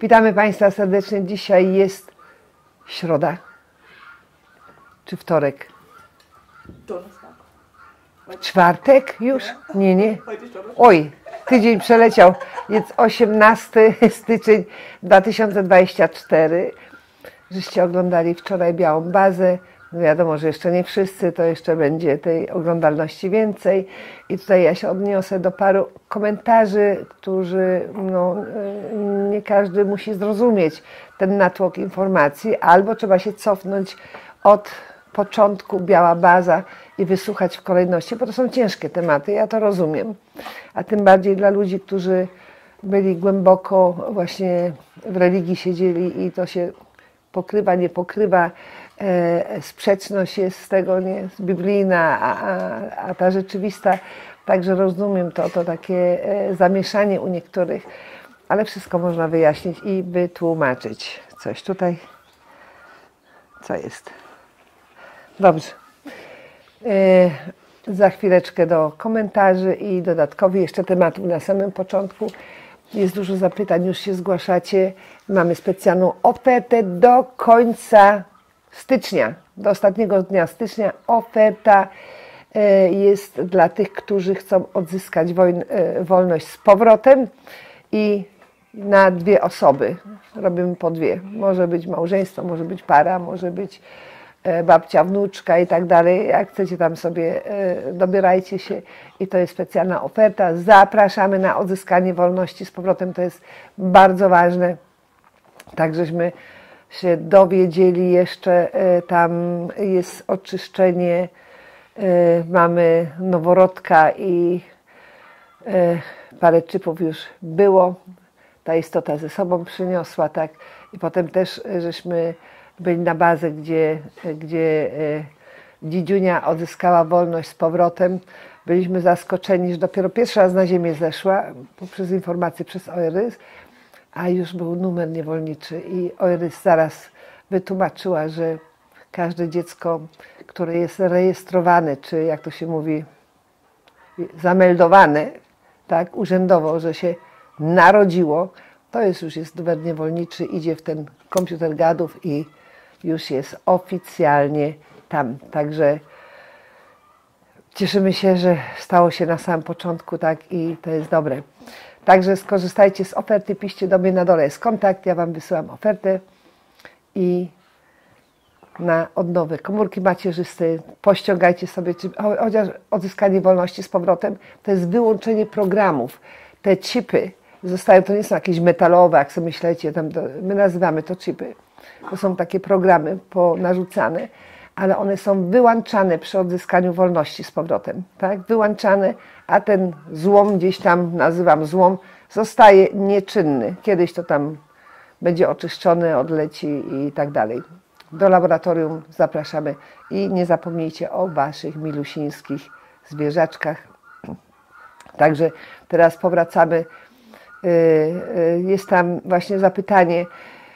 Witamy Państwa serdecznie. Dzisiaj jest środa czy wtorek? Czwartek już? Nie. Oj, tydzień przeleciał. Jest 18 styczeń 2024. Żeście oglądali wczoraj Białą Bazę. No wiadomo, że jeszcze nie wszyscy, to jeszcze będzie tej oglądalności więcej. I tutaj ja się odniosę do paru komentarzy, którzy nie każdy musi zrozumieć ten natłok informacji, albo trzeba się cofnąć od początku Biała Baza i wysłuchać w kolejności, bo to są ciężkie tematy, ja to rozumiem. A tym bardziej dla ludzi, którzy byli głęboko właśnie w religii siedzieli i to się pokrywa, nie pokrywa, sprzeczność jest z tego nie biblijna, a ta rzeczywista. Także rozumiem to takie zamieszanie u niektórych, ale wszystko można wyjaśnić i wytłumaczyć. Coś tutaj, co jest. Dobrze. Za chwileczkę do komentarzy i dodatkowych jeszcze tematów na samym początku. Jest dużo zapytań, już się zgłaszacie. Mamy specjalną ofertę do końca stycznia, do ostatniego dnia stycznia. Oferta jest dla tych, którzy chcą odzyskać wolność z powrotem i na 2 osoby. Robimy po 2. Może być małżeństwo, może być para, może być babcia, wnuczka i tak dalej. Jak chcecie tam sobie, dobierajcie się i to jest specjalna oferta. Zapraszamy na odzyskanie wolności z powrotem. To jest bardzo ważne. Tak żeśmy się dowiedzieli jeszcze, tam jest oczyszczenie, mamy noworodka i parę czipów już było. Ta istota ze sobą przyniosła, tak. I potem też żeśmy byli na bazę, gdzie Dzidziunia odzyskała wolność z powrotem. Byliśmy zaskoczeni, że dopiero pierwszy raz na ziemię zeszła poprzez informację przez ORS, a już był numer niewolniczy i ORS zaraz wytłumaczyła, że każde dziecko, które jest rejestrowane, czy jak to się mówi, zameldowane, tak, urzędowo, że się narodziło, to już jest numer niewolniczy, idzie w ten komputer gadów i już jest oficjalnie tam. Także cieszymy się, że stało się na samym początku, tak, i to jest dobre. Także skorzystajcie z oferty, piszcie do mnie, na dole jest kontakt, ja Wam wysyłam ofertę i na odnowę komórki macierzyste pościągajcie sobie, chociaż odzyskanie wolności z powrotem, to jest wyłączenie programów. Te chipy zostają, to nie są jakieś metalowe, jak sobie myślicie, my nazywamy to chipy. To są takie programy narzucane, ale one są wyłączane przy odzyskaniu wolności z powrotem. Tak? Wyłączane, a ten złom, gdzieś tam nazywam złom, zostaje nieczynny. Kiedyś to tam będzie oczyszczone, odleci i tak dalej. Do laboratorium zapraszamy i nie zapomnijcie o Waszych milusińskich zwierzaczkach. Także teraz powracamy. Jest tam właśnie zapytanie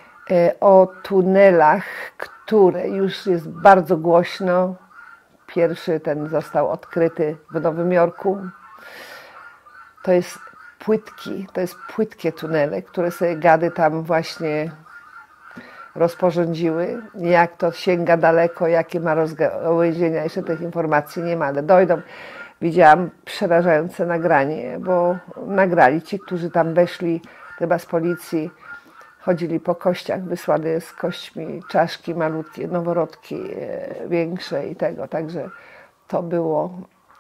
o tunelach, które już jest bardzo głośno. Pierwszy ten został odkryty w Nowym Jorku. To jest płytkie tunele, które sobie gady tam właśnie rozporządziły. Jak to sięga daleko, jakie ma rozgałęzienia, jeszcze tych informacji nie ma, ale dojdą. Widziałam przerażające nagranie, bo nagrali ci, którzy tam weszli, chyba z policji, chodzili po kościach, wysłane z kośćmi czaszki malutkie, noworodki większe i tego, także to było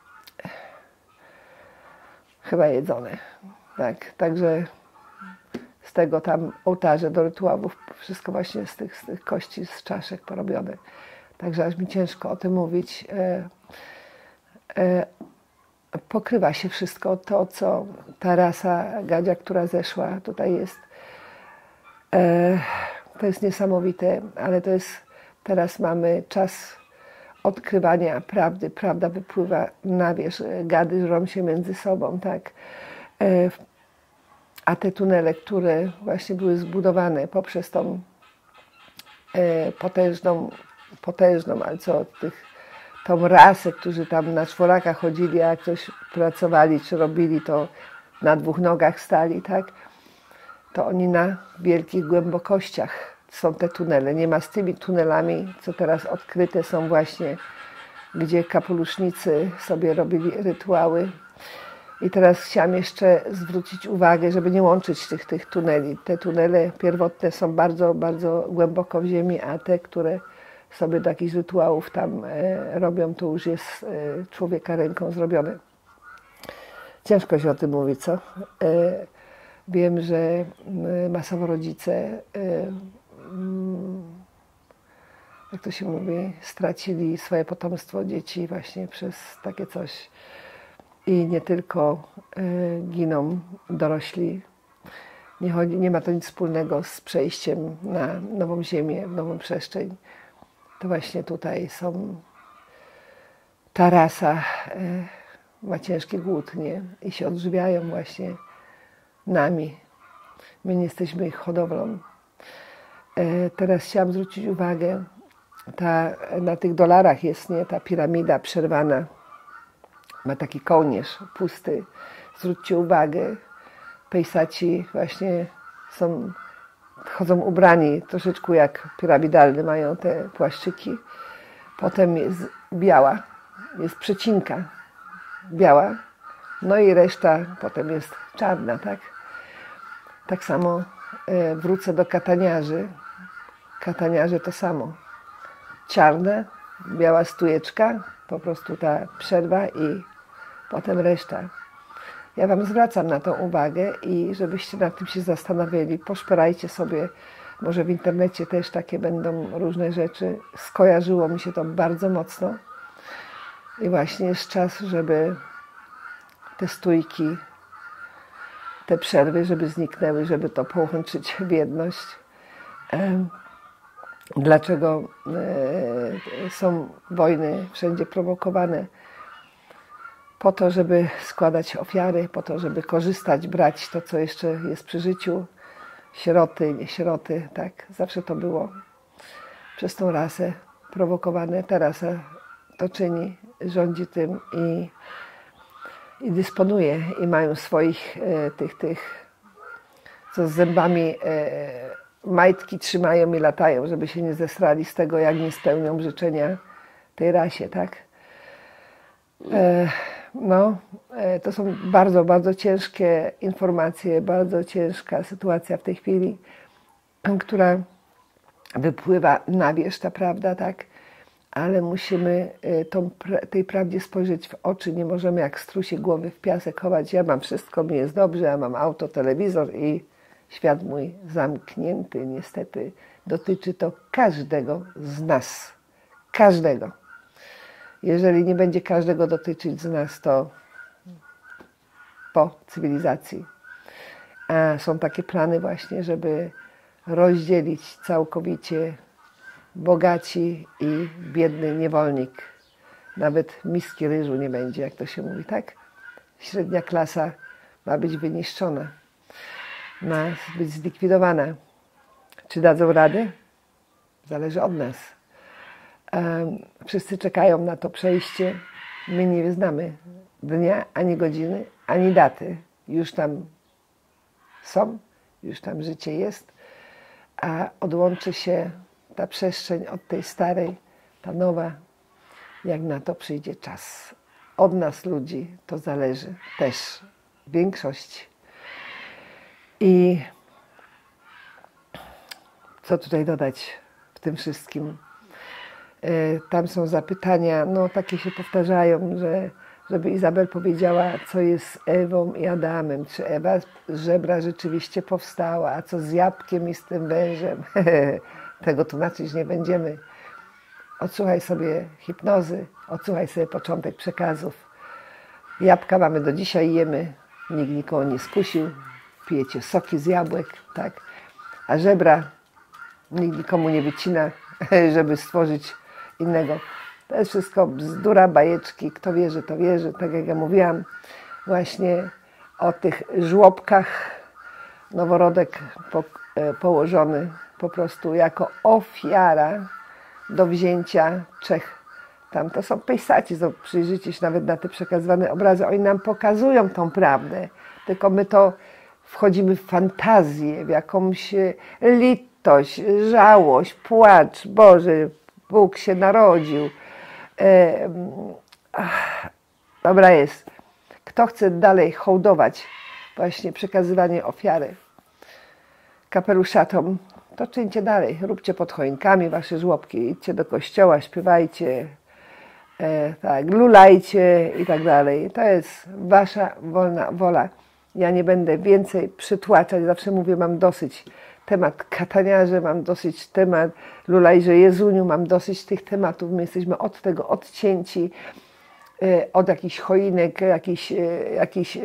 chyba jedzone. Tak, także z tego tam ołtarze do rytuałów, wszystko właśnie z tych kości, z czaszek porobione. Także aż mi ciężko o tym mówić. Pokrywa się wszystko to, co ta rasa gadzia, która zeszła, tutaj jest. To jest niesamowite, ale to jest, teraz mamy czas odkrywania prawdy. Prawda wypływa na wierzch, gady żrą się między sobą, tak. A te tunele, które właśnie były zbudowane poprzez tą potężną, ale co tą rasę, którzy tam na czworakach chodzili, a jak coś pracowali czy robili, to na 2 nogach stali, tak? to oni na wielkich głębokościach są te tunele. Nie ma z tymi tunelami, co teraz odkryte są właśnie, gdzie kapelusznicy sobie robili rytuały. I teraz chciałam jeszcze zwrócić uwagę, żeby nie łączyć tych tuneli. Te tunele pierwotne są bardzo, bardzo głęboko w ziemi, a te, które sobie do jakichś rytuałów tam robią, to już jest człowieka ręką zrobione. Ciężko się o tym mówi, co? Wiem, że masowo rodzice, jak to się mówi, stracili swoje potomstwo dzieci właśnie przez takie coś. I nie tylko giną dorośli. Nie ma to nic wspólnego z przejściem na nową ziemię, nową przestrzeń. To właśnie tutaj ta rasa ma ciężki głód, nie? I się odżywiają właśnie nami. My nie jesteśmy ich hodowlą. Teraz chciałam zwrócić uwagę, na tych dolarach jest, nie, ta piramida przerwana. Ma taki kołnierz pusty. Zwróćcie uwagę, pejsaci właśnie chodzą ubrani troszeczkę jak piramidalne, mają te płaszczyki. Potem jest biała, jest przecinka biała, no i reszta potem jest czarna, tak? Tak samo wrócę do kataniarzy. Kataniarze to samo. Czarna, biała stujeczka, po prostu ta przerwa i potem reszta. Ja Wam zwracam na to uwagę i żebyście nad tym się zastanowili, poszperajcie sobie, może w internecie też takie będą różne rzeczy. Skojarzyło mi się to bardzo mocno i właśnie jest czas, żeby te stójki, te przerwy, żeby zniknęły, żeby to połączyć w jedność. Dlaczego są wojny wszędzie prowokowane? Po to, żeby składać ofiary, po to, żeby korzystać, brać to, co jeszcze jest przy życiu. Sieroty, nie sieroty, tak, zawsze to było przez tą rasę prowokowane. Ta rasa to czyni, rządzi tym i dysponuje i mają swoich tych co z zębami majtki trzymają i latają, żeby się nie zesrali z tego, jak nie spełnią życzenia tej rasie, tak? To są bardzo, bardzo ciężkie informacje, bardzo ciężka sytuacja w tej chwili, która wypływa na wierzch, ta prawda, tak? Ale musimy tej prawdzie spojrzeć w oczy, nie możemy jak strusie głowy w piasek chować. Ja mam wszystko, mi jest dobrze, ja mam auto, telewizor i świat mój zamknięty. Niestety dotyczy to każdego z nas. Każdego. Jeżeli nie będzie każdego dotyczyć z nas, to po cywilizacji. A są takie plany właśnie, żeby rozdzielić całkowicie bogaci i biedny niewolnik. Nawet miski ryżu nie będzie, jak to się mówi, tak? Średnia klasa ma być wyniszczona, ma być zlikwidowana. Czy dadzą radę? Zależy od nas. Wszyscy czekają na to przejście. My nie znamy dnia, ani godziny, ani daty. Już tam są, już tam życie jest, a odłączy się ta przestrzeń od tej starej, ta nowa, jak na to przyjdzie czas. Od nas ludzi to zależy też w większości. I co tutaj dodać w tym wszystkim? Tam są zapytania, no takie się powtarzają, żeby Izabel powiedziała, co jest z Ewą i Adamem. Czy Ewa z żebra rzeczywiście powstała, a co z jabłkiem i z tym wężem? Tego tłumaczyć nie będziemy. Odsłuchaj sobie hipnozy, odsłuchaj sobie początek przekazów. Jabłka mamy do dzisiaj, jemy, nikt nikogo nie skusił, pijecie soki z jabłek, tak? A żebra nikt nikomu nie wycina, żeby stworzyć innego. To jest wszystko bzdura, bajeczki, kto wierzy, to wierzy. Tak jak ja mówiłam właśnie o tych żłobkach, noworodek położony po prostu jako ofiara do wzięcia Czech. Tam to są pejsaci, przyjrzyjcie się nawet na te przekazywane obrazy. Oni nam pokazują tą prawdę, tylko my to wchodzimy w fantazję, w jakąś litość, żałość, płacz. Boże, Bóg się narodził. Dobra jest. Kto chce dalej hołdować właśnie przekazywanie ofiary kapeluszatom, to czyńcie dalej. Róbcie pod choinkami wasze żłobki, idźcie do kościoła, śpiewajcie, tak, lulajcie i tak dalej. To jest wasza wolna wola. Ja nie będę więcej przytłaczać. Zawsze mówię, mam dosyć temat kataniarze, mam dosyć temat lulajże Jezuniu, mam dosyć tych tematów. My jesteśmy od tego odcięci, od jakichś choinek, jakichś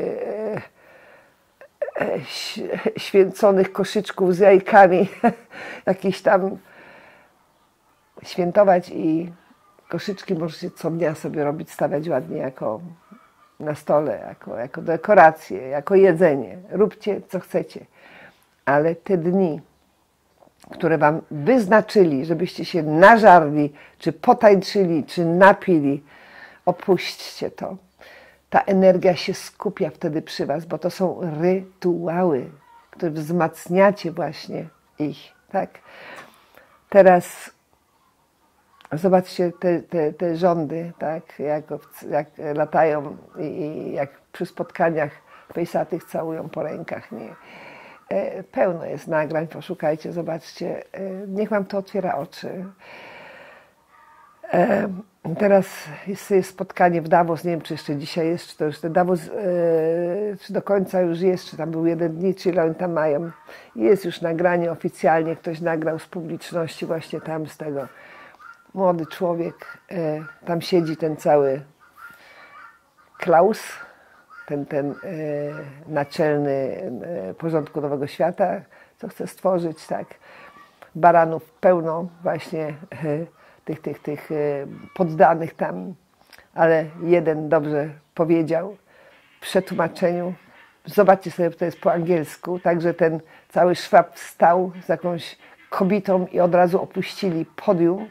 święconych koszyczków z jajkami, jakiś tam świętować i koszyczki możecie co dnia sobie robić, stawiać ładnie jako na stole, jako dekoracje, jako jedzenie. Róbcie co chcecie, ale te dni, które wam wyznaczyli, żebyście się nażarli, czy potańczyli, czy napili, opuśćcie to. Ta energia się skupia wtedy przy was, bo to są rytuały, które wzmacniacie właśnie ich, tak? Teraz zobaczcie te rządy, tak? Jak latają i jak przy spotkaniach pejsatych całują po rękach, nie? Pełno jest nagrań, poszukajcie, zobaczcie. Niech wam to otwiera oczy. Teraz jest spotkanie w Davos, nie wiem czy jeszcze dzisiaj jest, czy to już ten Davos, czy do końca już jest, czy tam był 1 dzień, czy ile oni tam mają. Jest już nagranie oficjalnie, ktoś nagrał z publiczności właśnie tam z tego. Młody człowiek, tam siedzi ten cały Klaus, ten naczelny porządku Nowego Świata, co chce stworzyć, tak. Baranów pełno właśnie tych poddanych tam, ale jeden dobrze powiedział w przetłumaczeniu. Zobaczcie sobie, to jest po angielsku, także ten cały szwab wstał z jakąś kobietą i od razu opuścili podium.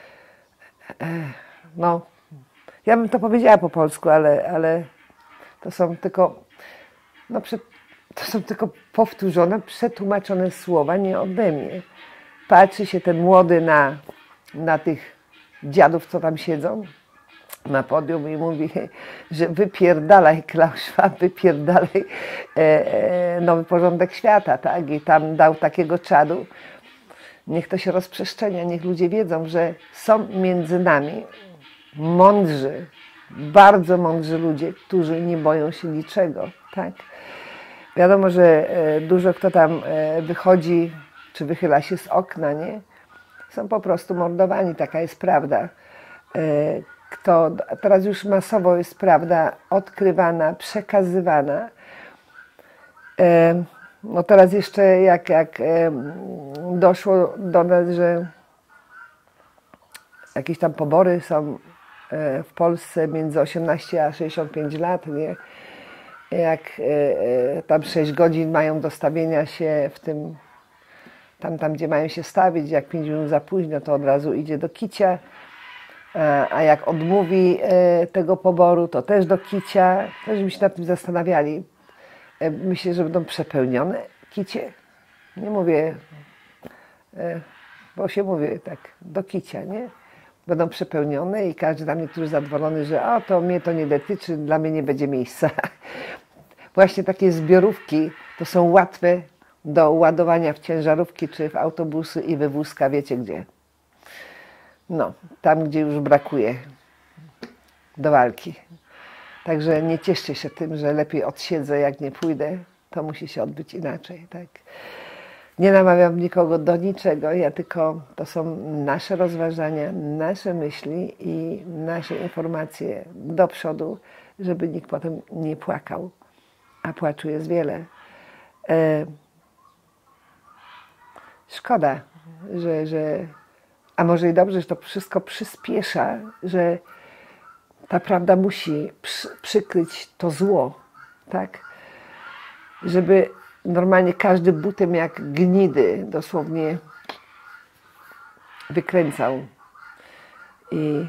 No, ja bym to powiedziała po polsku, ale to są tylko, no, to są tylko powtórzone, przetłumaczone słowa, nie ode mnie. Patrzy się ten młody na tych dziadów, co tam siedzą na podium i mówi, że wypierdalaj Klaus Schwab, wypierdalaj nowy porządek świata, tak? I tam dał takiego czadu. Niech to się rozprzestrzenia, niech ludzie wiedzą, że są między nami mądrzy, bardzo mądrzy ludzie, którzy nie boją się niczego, tak? Wiadomo, że dużo kto tam wychodzi, czy wychyla się z okna, nie? Są po prostu mordowani, taka jest prawda. Teraz już masowo jest prawda odkrywana, przekazywana. No teraz jeszcze jak doszło do nas, że jakieś tam pobory są w Polsce między 18 a 65 lat, nie? Jak tam 6 godzin mają do stawienia się w tym, tam gdzie mają się stawić, jak 5 minut za późno, to od razu idzie do kicia, a jak odmówi tego poboru, to też do kicia. Żebyśmy się nad tym zastanawiali. Myślę, że będą przepełnione kicie. Nie mówię, bo się mówię tak, do kicia, nie? Będą przepełnione i każdy tam niektórzy zadowolony, że to mnie to nie dotyczy, dla mnie nie będzie miejsca. Właśnie takie zbiorówki to są łatwe do ładowania w ciężarówki czy w autobusy i we wózka, wiecie gdzie. No, tam gdzie już brakuje do walki. Także nie cieszcie się tym, że lepiej odsiedzę, jak nie pójdę. To musi się odbyć inaczej, tak? Nie namawiam nikogo do niczego, to są nasze rozważania, nasze myśli i nasze informacje do przodu, żeby nikt potem nie płakał. A płaczu jest wiele. Szkoda, a może i dobrze, że to wszystko przyspiesza, że ta prawda musi przykryć to zło, tak? Żeby normalnie każdy butem jak gnidy dosłownie wykręcał. I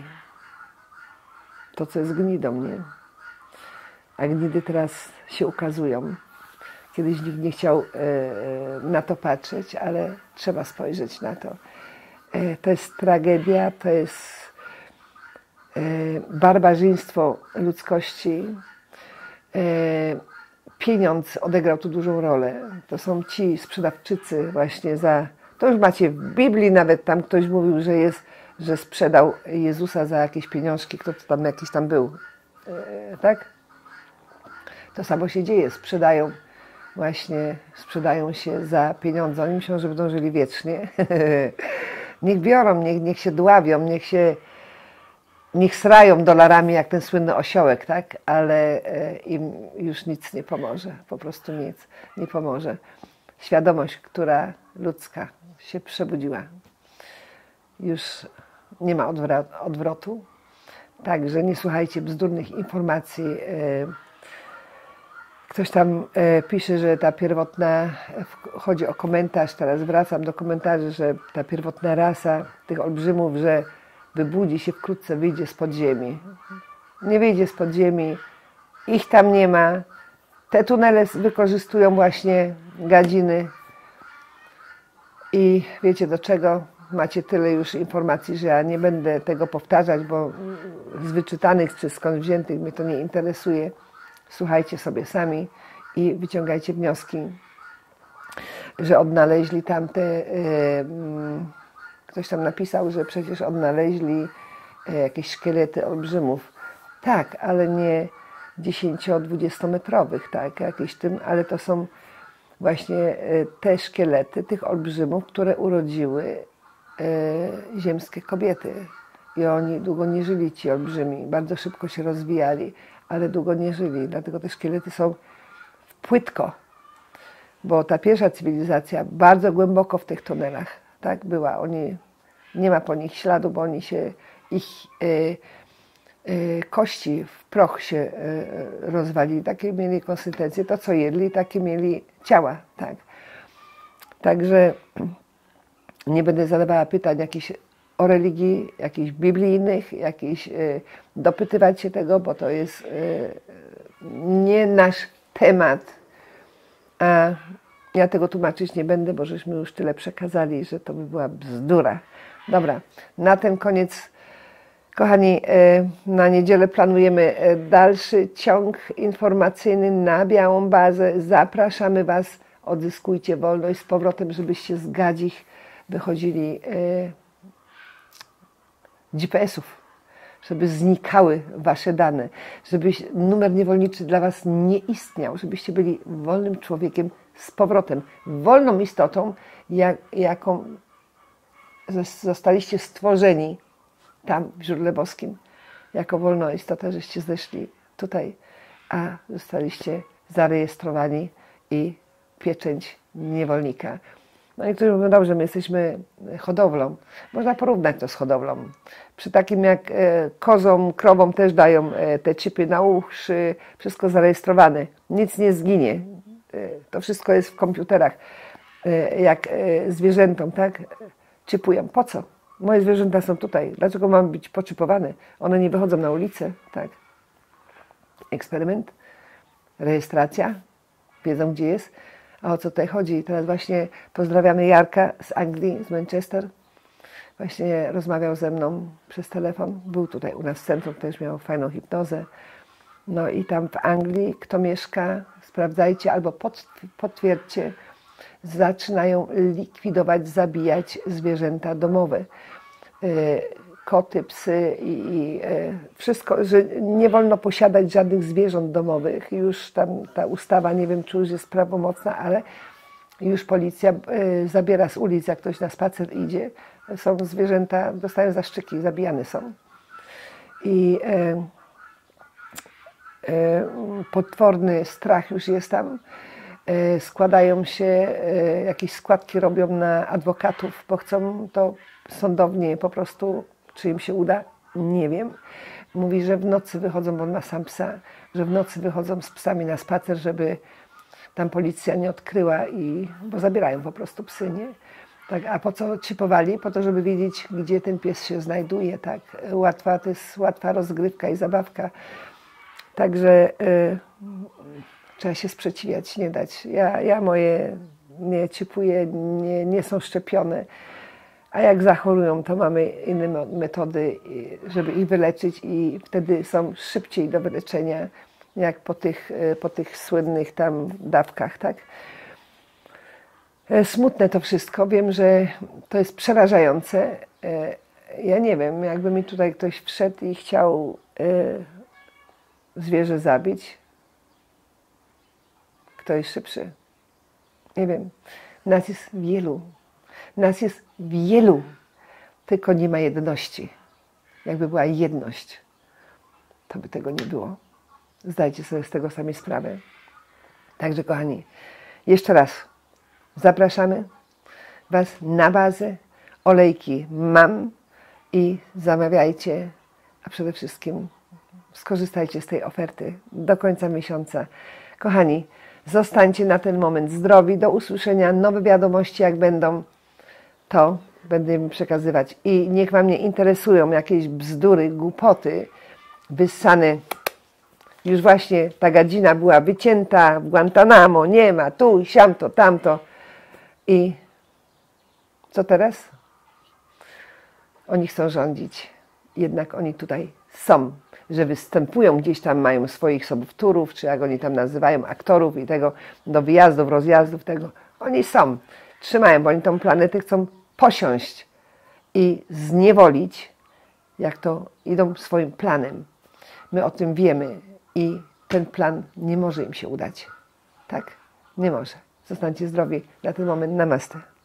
to, co jest gnidą, nie? A gnidy teraz się ukazują. Kiedyś nikt nie chciał na to patrzeć, ale trzeba spojrzeć na to. To jest tragedia, to jest barbarzyństwo ludzkości. Pieniądz odegrał tu dużą rolę. To są ci sprzedawczycy właśnie za... To już macie w Biblii, nawet tam ktoś mówił, że sprzedał Jezusa za jakieś pieniążki, kto to tam jakiś tam był. Tak? To samo się dzieje. Sprzedają się za pieniądze. Oni myślą, że będą żyli wiecznie. Niech biorą, niech się dławią, niech srają dolarami jak ten słynny osiołek, tak? Ale im już nic nie pomoże. Po prostu nic nie pomoże. Świadomość, która ludzka się przebudziła. Już nie ma odwrotu. Także nie słuchajcie bzdurnych informacji. Ktoś tam pisze, że ta pierwotna, chodzi o komentarz, teraz wracam do komentarzy, że ta pierwotna rasa tych olbrzymów, że wybudzi się wkrótce, wyjdzie z podziemi. Nie wyjdzie z podziemi, ich tam nie ma. Te tunele wykorzystują właśnie gadziny i wiecie do czego? Macie tyle już informacji, że ja nie będę tego powtarzać, bo z wyczytanych czy skąd wziętych mnie to nie interesuje. Słuchajcie sobie sami i wyciągajcie wnioski, że odnaleźli tamte... Ktoś tam napisał, że przecież odnaleźli jakieś szkielety olbrzymów. Tak, ale nie 10-20 metrowych, tak, jakieś tym, ale to są właśnie te szkielety tych olbrzymów, które urodziły ziemskie kobiety. I oni długo nie żyli, ci olbrzymi. Bardzo szybko się rozwijali, ale długo nie żyli. Dlatego te szkielety są płytko. Bo ta pierwsza cywilizacja bardzo głęboko w tych tunelach, tak, była. Nie ma po nich śladu, bo ich kości w proch się rozwalili. Takie mieli konsystencję. To, co jedli, takie mieli ciała. Tak. Także nie będę zadawała pytań jakichś o religii, jakichś biblijnych, dopytywać się tego, bo to jest nie nasz temat. A ja tego tłumaczyć nie będę, bo żeśmy już tyle przekazali, że to by była bzdura. Dobra, na ten koniec, kochani, na niedzielę planujemy dalszy ciąg informacyjny na białą bazę. Zapraszamy Was, odzyskujcie wolność z powrotem, żebyście z gadzich wychodzili GPS-ów, żeby znikały Wasze dane, żeby numer niewolniczy dla Was nie istniał, żebyście byli wolnym człowiekiem z powrotem, wolną istotą, jaką zostaliście stworzeni tam w źródle boskim, jako wolna istota, żeście zeszli tutaj, a zostaliście zarejestrowani i pieczęć niewolnika. No niektórzy mówią, dobrze, my jesteśmy hodowlą. Można porównać to z hodowlą. Przy takim jak kozom, krowom też dają te chipy na uszy, wszystko zarejestrowane. Nic nie zginie. To wszystko jest w komputerach. Jak zwierzętom, tak? Chipują. Po co? Moje zwierzęta są tutaj. Dlaczego mam być poczipowane? One nie wychodzą na ulicę, tak? Eksperyment, rejestracja, wiedzą gdzie jest. A o co tutaj chodzi? Teraz właśnie pozdrawiamy Jarka z Anglii, z Manchester. Właśnie rozmawiał ze mną przez telefon. Był tutaj u nas w centrum, też miał fajną hipnozę. No i tam w Anglii, kto mieszka, sprawdzajcie albo potwierdźcie, zaczynają likwidować, zabijać zwierzęta domowe. Koty, psy i wszystko, że nie wolno posiadać żadnych zwierząt domowych. Już tam ta ustawa, nie wiem czy już jest prawomocna, ale już policja zabiera z ulic, jak ktoś na spacer idzie. Są zwierzęta, dostają zaszczyki, zabijane są. I potworny strach już jest tam. Składają się, jakieś składki robią na adwokatów, bo chcą to sądownie po prostu, czy im się uda, nie wiem. Mówi, że w nocy wychodzą, bo on ma sam psa, że w nocy wychodzą z psami na spacer, żeby tam policja nie odkryła, bo zabierają po prostu psy, nie? Tak, a po co chipowali? Po to, żeby wiedzieć, gdzie ten pies się znajduje, tak? To jest łatwa rozgrywka i zabawka. Także Trzeba się sprzeciwiać, nie dać. Ja moje nie cipuję, nie są szczepione. A jak zachorują, to mamy inne metody, żeby ich wyleczyć i wtedy są szybciej do wyleczenia, jak po tych słynnych tam dawkach, tak? Smutne to wszystko. Wiem, że to jest przerażające. Ja nie wiem, jakby mi tutaj ktoś wszedł i chciał zwierzę zabić. Kto jest szybszy? Nie wiem. Nas jest wielu. Nas jest wielu. Tylko nie ma jedności. Jakby była jedność, to by tego nie było. Zdajcie sobie z tego sami sprawę. Także kochani, jeszcze raz zapraszamy Was na bazę. Olejki mam i zamawiajcie, a przede wszystkim skorzystajcie z tej oferty do końca miesiąca. Kochani, zostańcie na ten moment zdrowi. Do usłyszenia. Nowe wiadomości jak będą, to będę przekazywać. I niech Wam nie interesują jakieś bzdury, głupoty wyssane. Już właśnie ta gadzina była wycięta w Guantanamo, nie ma, tu, siamto, tamto. I co teraz? Oni chcą rządzić. Jednak oni tutaj są, że występują gdzieś tam, mają swoich sobowtórów, czy jak oni tam nazywają, aktorów i tego, do wyjazdów, rozjazdów, tego. Oni są, trzymają, bo oni tą planetę chcą posiąść i zniewolić, jak to idą swoim planem. My o tym wiemy i ten plan nie może im się udać. Tak? Nie może. Zostańcie zdrowi. Na ten moment namaste.